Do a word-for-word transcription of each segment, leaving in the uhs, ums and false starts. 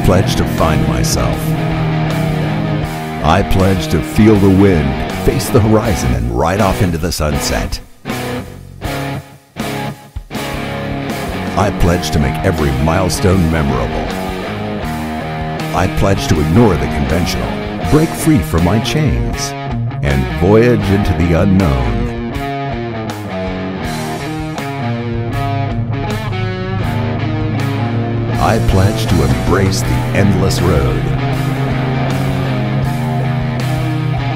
pledge to find myself. I pledge to feel the wind, face the horizon, and ride off into the sunset. I pledge to make every milestone memorable. I pledge to ignore the conventional, break free from my chains, and voyage into the unknown. I pledge to embrace the endless road.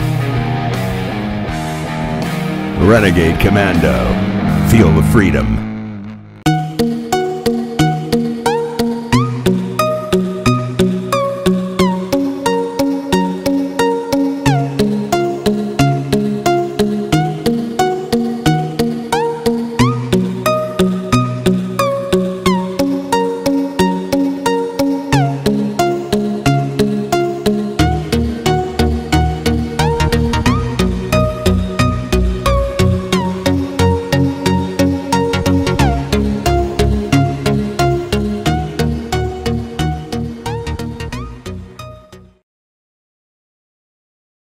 Renegade Commando, feel the freedom.